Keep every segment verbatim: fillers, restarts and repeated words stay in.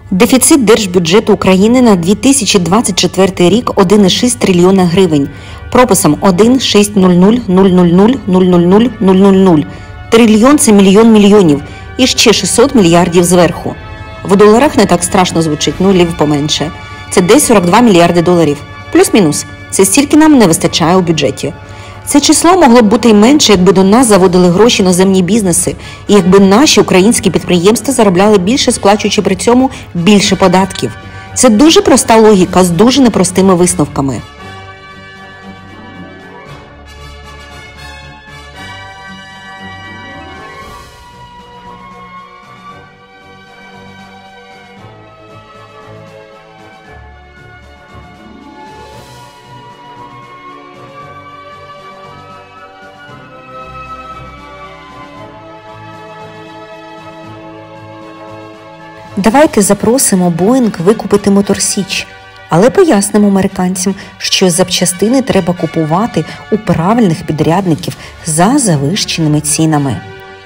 Дефіцит держбюджету України на дві тисячі двадцять четвертий рік – один цілих шість десятих трильйона гривень. Прописом один шість нуль нуль нуль нуль нуль нуль нуль нуль нуль нуль нуль. Трильйон – це мільйон мільйонів. І ще шістсот мільярдів зверху. В доларах не так страшно звучить, нулів поменше. Це десь сорок два мільярди доларів. Плюс-мінус. Це стільки нам не вистачає у бюджеті. Це число могло б бути й менше, якби до нас заводили гроші іноземні бізнеси, і якби наші українські підприємства заробляли більше, сплачуючи при цьому більше податків. Це дуже проста логіка з дуже непростими висновками. Давайте запросимо Боїнг викупити Мотор Січ, але пояснимо американцям, що запчастини треба купувати у правильних підрядників за завищеними цінами.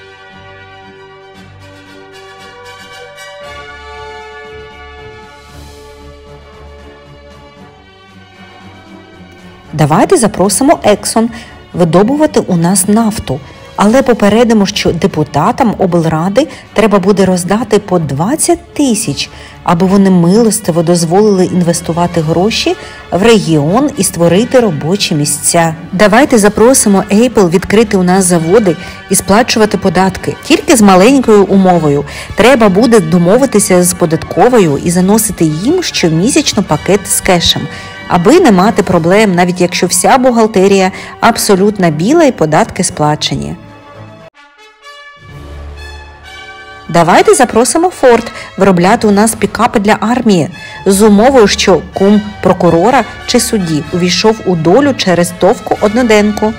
Давайте запросимо Ексон видобувати у нас нафту, але попередимо, що депутатам облради треба буде роздати по двадцять тисяч, аби вони милостиво дозволили інвестувати гроші в регіон і створити робочі місця. Давайте запросимо Apple відкрити у нас заводи і сплачувати податки, тільки з маленькою умовою. Треба буде домовитися з податковою і заносити їм щомісячно пакет з кешем, аби не мати проблем, навіть якщо вся бухгалтерія абсолютно біла і податки сплачені. Давайте запросимо Форд виробляти у нас пікапи для армії з умовою, що кум прокурора чи судді увійшов у долю через товку одноденку.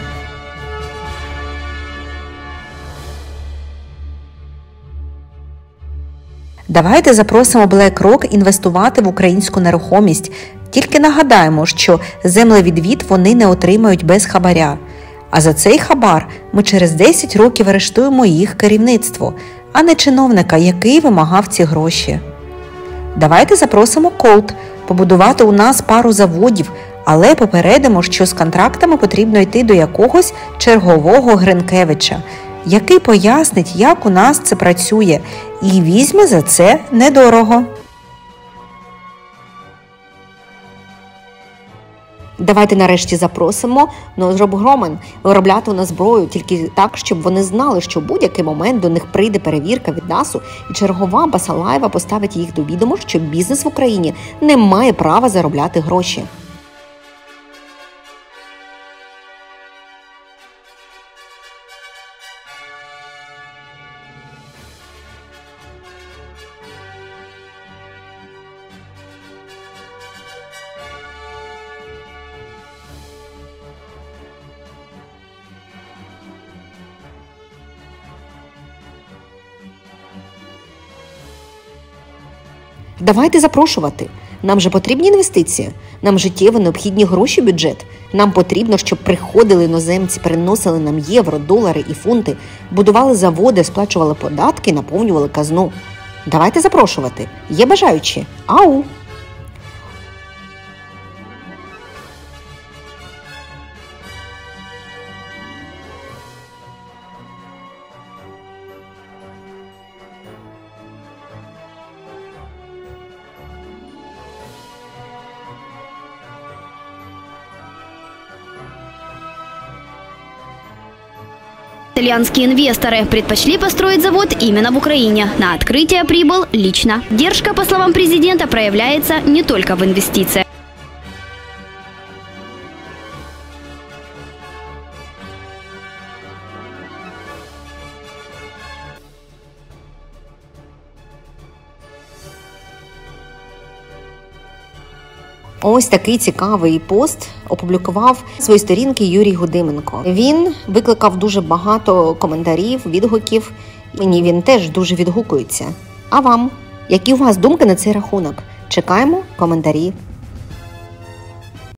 Давайте запросимо BlackRock інвестувати в українську нерухомість. Тільки нагадаємо, що землевідвід вони не отримають без хабаря. А за цей хабар ми через десять років арештуємо їх керівництво, а не чиновника, який вимагав ці гроші. Давайте запросимо Колт побудувати у нас пару заводів, але попередимо, що з контрактами потрібно йти до якогось чергового Гринкевича, який пояснить, як у нас це працює, і візьме за це недорого. Давайте нарешті запросимо Northrop Grumman виробляти у нас зброю тільки так, щоб вони знали, що в будь-який момент до них прийде перевірка від НАСУ і чергова Басалаєва поставить їх до відома, що бізнес в Україні не має права заробляти гроші. Давайте запрошувати. Нам же потрібні інвестиції. Нам життєво необхідні гроші в бюджет. Нам потрібно, щоб приходили іноземці, приносили нам євро, долари і фунти, будували заводи, сплачували податки, наповнювали казну. Давайте запрошувати. Є бажаючі? Ау! Итальянские инвесторы предпочли построить завод именно в Украине. На открытие прибыл лично. Поддержка, по словам президента, проявляется не только в инвестициях. Ось такий цікавий пост опублікував свої сторінки Юрій Гудименко. Він викликав дуже багато коментарів, відгуків. Мені він теж дуже відгукується. А вам? Які у вас думки на цей рахунок? Чекаємо коментарі.